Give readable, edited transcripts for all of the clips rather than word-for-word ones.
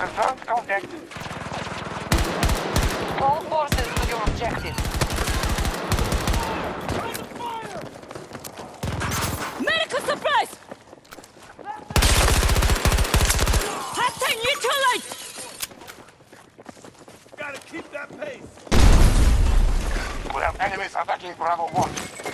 Confirmed contact. All forces to your objective. Medical supplies! Hostile neutralized! Gotta keep that pace! We have enemies attacking Bravo 1.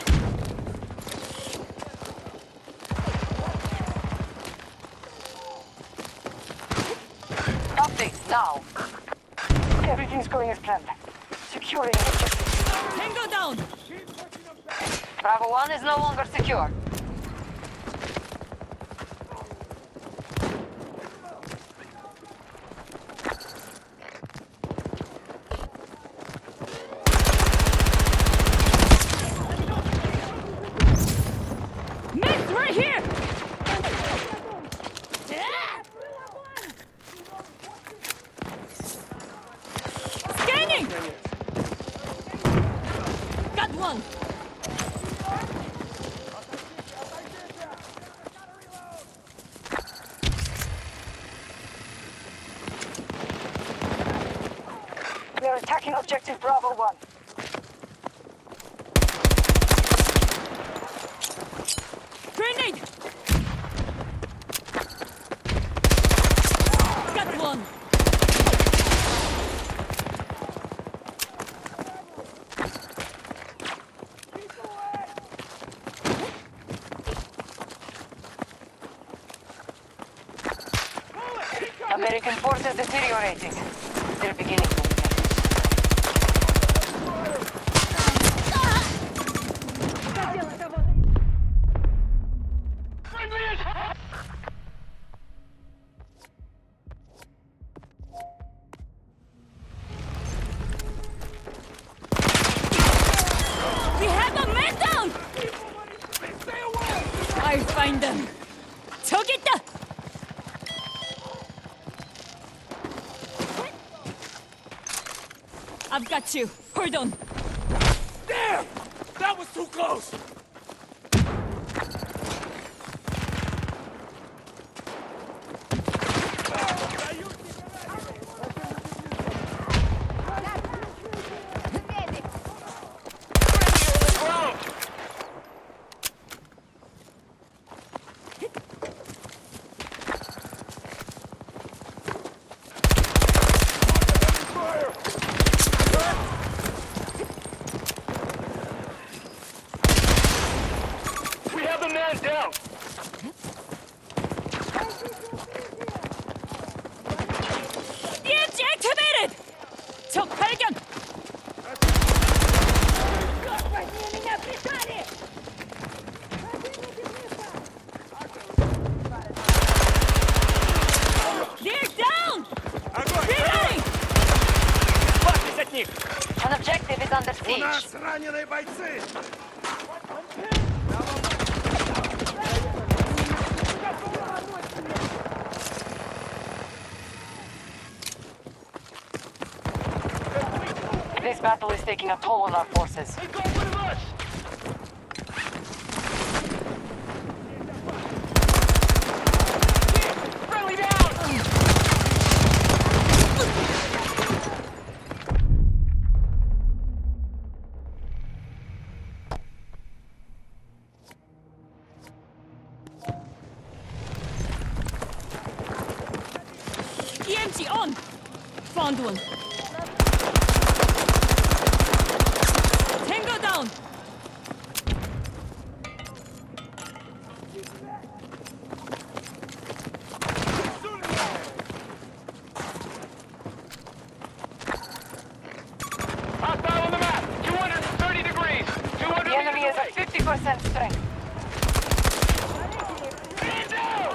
Update now. Everything's going as planned. Securing objective. Tango down! Bravo 1 is no longer secure. Miss, right here! Scanning! Got one! We are attacking objective Bravo 1. Grenade! Got one! American forces deteriorating. They're beginning to weaken. We have a man down! I'll find them. 저기있다! I've got you. Hold on. Damn! That was too close! Down! EMG activated! 적 발견! They're down! Reloading! Хватит от них! An objective is under У siege. нас раненые бойцы! This battle is taking a toll on our forces. Friendly down! EMG on! Found one. Tango down! Hostile on the map! 230 degrees! 200 The enemy is meters at 50% strength. Man down!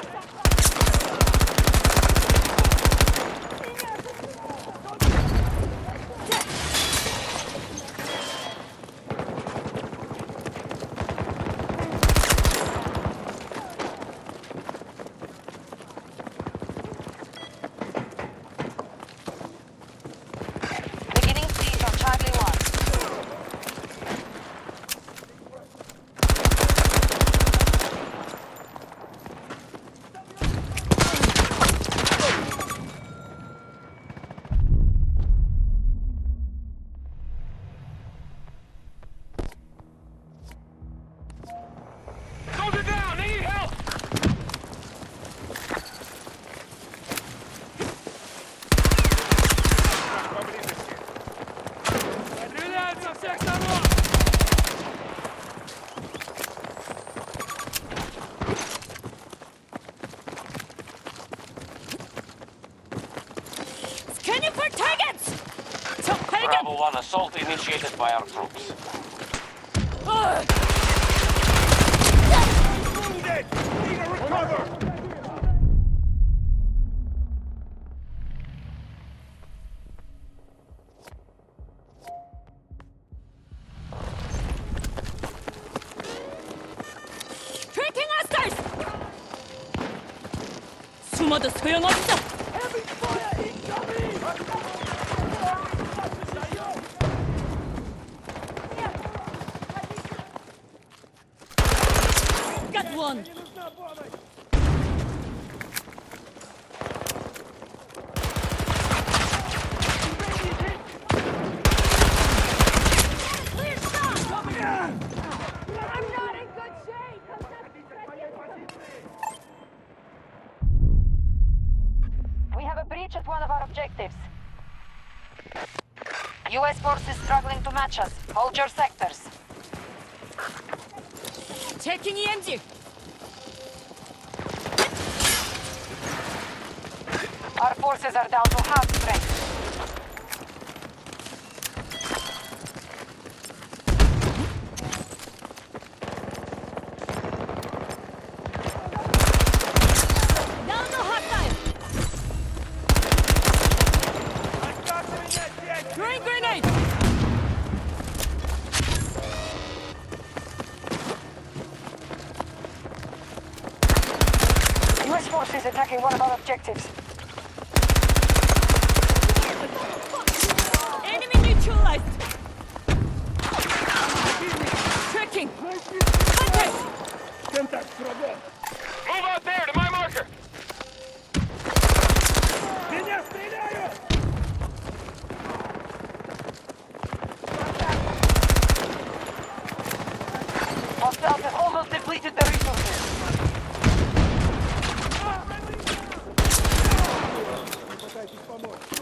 Bravo 1 assault initiated by our troops. Wounded! Need to recover! 트래킹 하스타일스! 숨어도 소용없어! Heavy fire incoming! Got one! We have a breach at one of our objectives. U.S. forces struggling to match us. Hold your sectors. 체킹 EMG! Our forces are down to half strength. Now no hostile! Throwing grenade! U.S. forces attacking one of our objectives. Enemy neutralized! Tracking! Contact! Contact, врагом! Move out there to my marker! Меня стреляют! Hostiles have almost depleted the resources. Пытайтесь помочь.